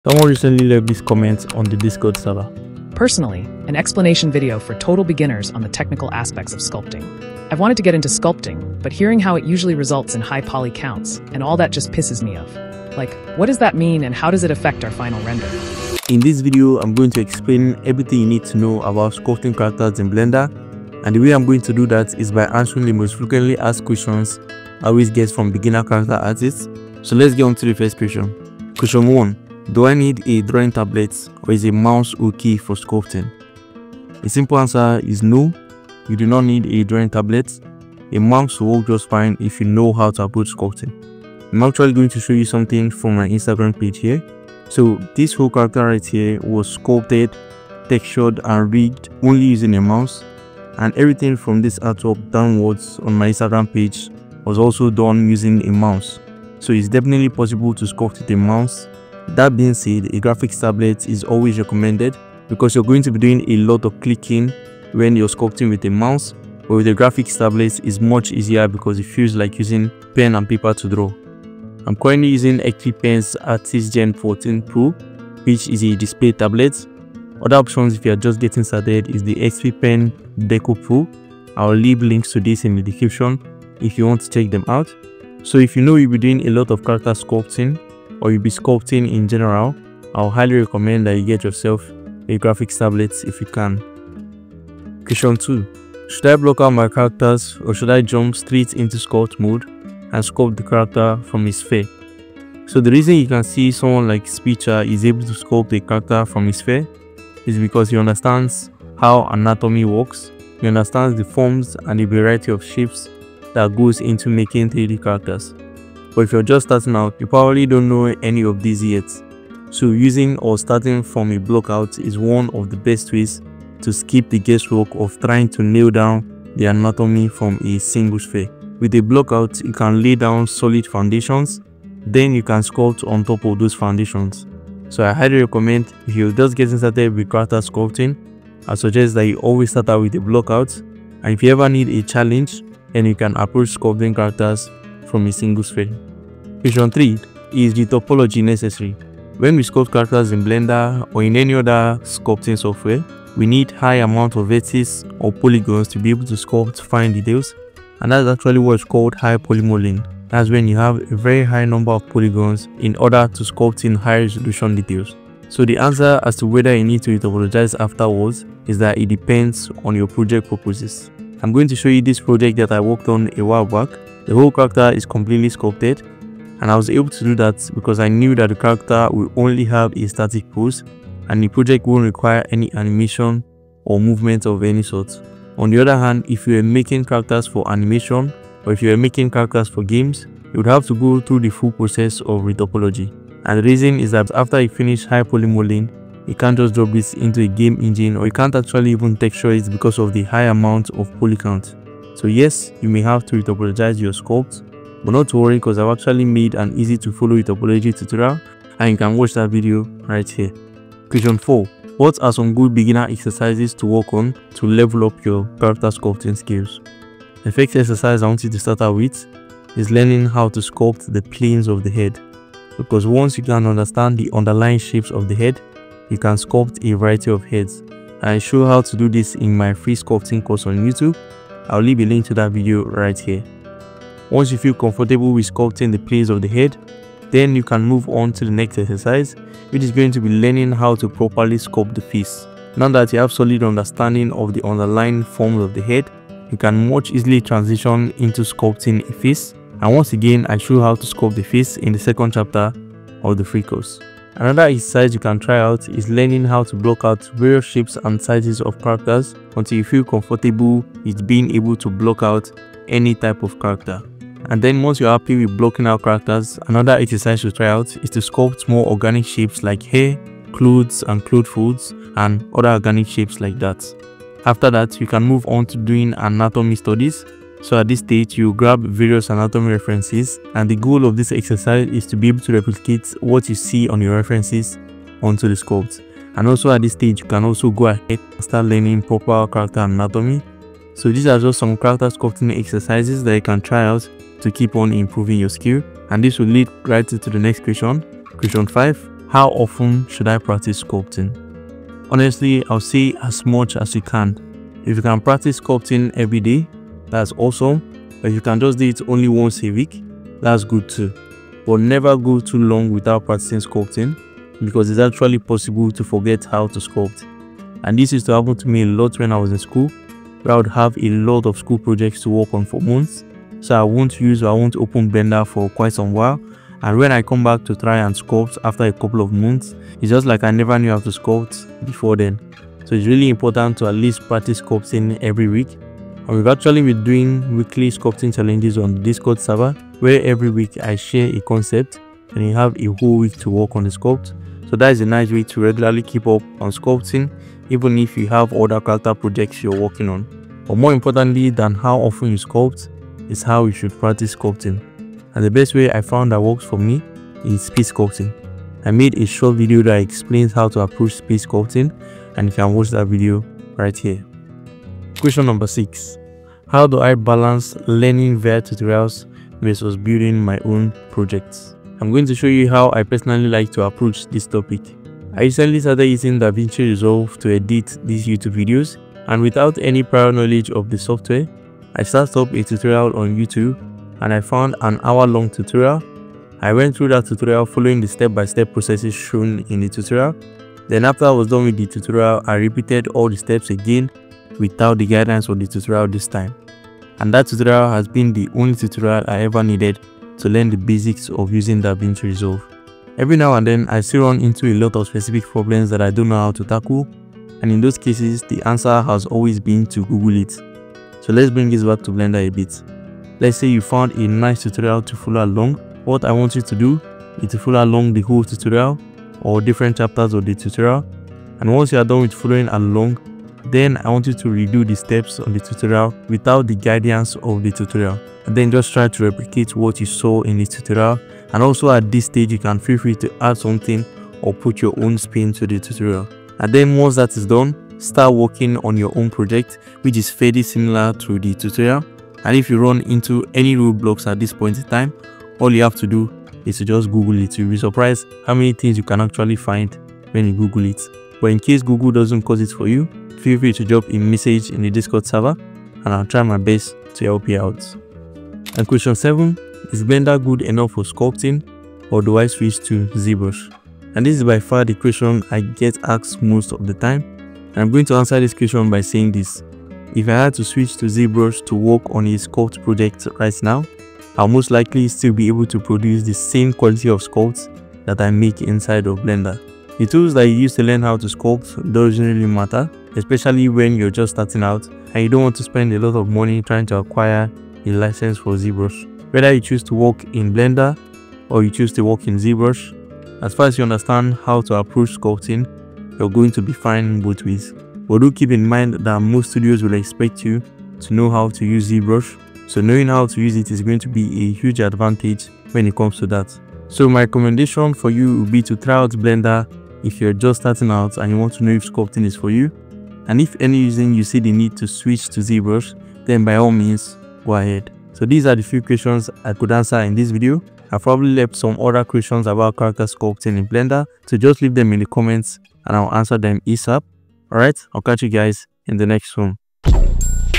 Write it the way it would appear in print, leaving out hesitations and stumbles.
Someone recently left this comment on the Discord server. Personally, an explanation video for total beginners on the technical aspects of sculpting. I've wanted to get into sculpting, but hearing how it usually results in high poly counts, and all that just pisses me off. Like, what does that mean and how does it affect our final render? In this video, I'm going to explain everything you need to know about sculpting characters in Blender, and the way I'm going to do that is by answering the most frequently asked questions I always get from beginner character artists. So let's get on to the first question. Question 1. Do I need a drawing tablet or is a mouse okay for sculpting? The simple answer is no, you do not need a drawing tablet. A mouse will work just fine if you know how to approach sculpting. I'm actually going to show you something from my Instagram page here. So this whole character right here was sculpted, textured and rigged only using a mouse, and everything from this artwork downwards on my Instagram page was also done using a mouse. So it's definitely possible to sculpt with a mouse. That being said, a graphics tablet is always recommended because you're going to be doing a lot of clicking when you're sculpting with a mouse, but with a graphics tablet it's much easier because it feels like using pen and paper to draw. I'm currently using XP Pen's Artist Gen 14 Pro, which is a display tablet. Other options if you are just getting started is the XP Pen Deco Pro. I'll leave links to this in the description if you want to check them out. So if you know you'll be doing a lot of character sculpting or you'll be sculpting in general, I'll highly recommend that you get yourself a graphics tablet if you can. Question 2. Should I block out my characters or should I jump straight into sculpt mode and sculpt the character from his sphere? So the reason you can see someone like Speecher is able to sculpt a character from his sphere is because he understands how anatomy works, he understands the forms and the variety of shapes that goes into making 3D characters. But if you're just starting out, you probably don't know any of these yet. So using or starting from a blockout is one of the best ways to skip the guesswork of trying to nail down the anatomy from a single sphere. With a blockout, you can lay down solid foundations, then you can sculpt on top of those foundations. So I highly recommend if you're just getting started with character sculpting, I suggest that you always start out with a blockout, and if you ever need a challenge, then you can approach sculpting characters from a single sphere. Question 3. Is the topology necessary? When we sculpt characters in Blender or in any other sculpting software, we need high amount of vertices or polygons to be able to sculpt fine details, and that's actually what's called high polymodeling. That's when you have a very high number of polygons in order to sculpt in high resolution details. So the answer as to whether you need to topologize afterwards is that it depends on your project purposes. I'm going to show you this project that I worked on a while back. The whole character is completely sculpted, and I was able to do that because I knew that the character will only have a static pose and the project won't require any animation or movement of any sort. On the other hand, if you are making characters for animation or if you are making characters for games, you would have to go through the full process of retopology. And the reason is that after you finish high polymodeling, you can't just drop this into a game engine, or you can't actually even texture it because of the high amount of poly count. So yes, you may have to retopologize your sculpt, but not to worry because I've actually made an easy to follow retopology tutorial and you can watch that video right here. Question 4. What are some good beginner exercises to work on to level up your character sculpting skills? The first exercise I want you to start out with is learning how to sculpt the planes of the head, because once you can understand the underlying shapes of the head, you can sculpt a variety of heads. I show how to do this in my free sculpting course on YouTube. I'll leave a link to that video right here. Once you feel comfortable with sculpting the planes of the head, then you can move on to the next exercise, which is going to be learning how to properly sculpt the face. Now that you have solid understanding of the underlying forms of the head, you can much easily transition into sculpting a face. And once again, I show how to sculpt the face in the second chapter of the free course. Another exercise you can try out is learning how to block out various shapes and sizes of characters until you feel comfortable with being able to block out any type of character. And then once you're happy with blocking out characters, another exercise to try out is to sculpt more organic shapes like hair, clothes and cloth folds, and other organic shapes like that. After that, you can move on to doing anatomy studies. So at this stage, you grab various anatomy references, and the goal of this exercise is to be able to replicate what you see on your references onto the sculpt. And also at this stage, you can also go ahead and start learning proper character anatomy. So these are just some character sculpting exercises that you can try out to keep on improving your skill. And this will lead right into the next question. Question 5. How often should I practice sculpting? Honestly, I'll say as much as you can. If you can practice sculpting every day, that's awesome. But if you can just do it only once a week, that's good too. But never go too long without practicing sculpting, because it's actually possible to forget how to sculpt. And this used to happen to me a lot when I was in school, where I would have a lot of school projects to work on for months. So I won't open Blender for quite some while. And when I come back to try and sculpt after a couple of months, it's just like I never knew how to sculpt before then. So it's really important to at least practice sculpting every week. And we've actually been doing weekly sculpting challenges on the Discord server, where every week I share a concept and you have a whole week to work on the sculpt. So that is a nice way to regularly keep up on sculpting, even if you have other character projects you're working on. But more importantly than how often you sculpt is how you should practice sculpting. And the best way I found that works for me is speed sculpting. I made a short video that explains how to approach speed sculpting, and you can watch that video right here. Question number 6. How do I balance learning via tutorials versus building my own projects? I'm going to show you how I personally like to approach this topic. I recently started using DaVinci Resolve to edit these YouTube videos, and without any prior knowledge of the software, I started up a tutorial on YouTube and I found an hour-long tutorial. I went through that tutorial following the step-by-step processes shown in the tutorial. Then after I was done with the tutorial, I repeated all the steps again without the guidance of the tutorial this time. And that tutorial has been the only tutorial I ever needed to learn the basics of using DaVinci Resolve. Every now and then, I still run into a lot of specific problems that I don't know how to tackle, and in those cases, the answer has always been to Google it. So let's bring this back to Blender a bit. Let's say you found a nice tutorial to follow along. What I want you to do is to follow along the whole tutorial or different chapters of the tutorial. And once you are done with following along, then I want you to redo the steps on the tutorial without the guidance of the tutorial. And then just try to replicate what you saw in the tutorial. And also at this stage, you can feel free to add something or put your own spin to the tutorial. And then once that is done, start working on your own project, which is fairly similar to the tutorial. And if you run into any roadblocks at this point in time, all you have to do is to just Google it. You'll be surprised how many things you can actually find when you Google it. But in case Google doesn't cause it for you, feel free to drop a message in the Discord server and I'll try my best to help you out. And question 7, is Blender good enough for sculpting, or do I switch to ZBrush? And this is by far the question I get asked most of the time. And I'm going to answer this question by saying this. If I had to switch to ZBrush to work on a sculpt project right now, I'll most likely still be able to produce the same quality of sculpts that I make inside of Blender. The tools that you use to learn how to sculpt doesn't really matter, especially when you're just starting out and you don't want to spend a lot of money trying to acquire a license for ZBrush. Whether you choose to work in Blender or you choose to work in ZBrush, as far as you understand how to approach sculpting, you're going to be fine both ways. But do keep in mind that most studios will expect you to know how to use ZBrush, so knowing how to use it is going to be a huge advantage when it comes to that. So my recommendation for you would be to try out Blender if you're just starting out and you want to know if sculpting is for you. And if any reason you see the need to switch to ZBrush, then by all means, go ahead. So these are the few questions I could answer in this video. I probably left some other questions about character sculpting in Blender, so just leave them in the comments and I'll answer them ASAP. Alright, I'll catch you guys in the next one.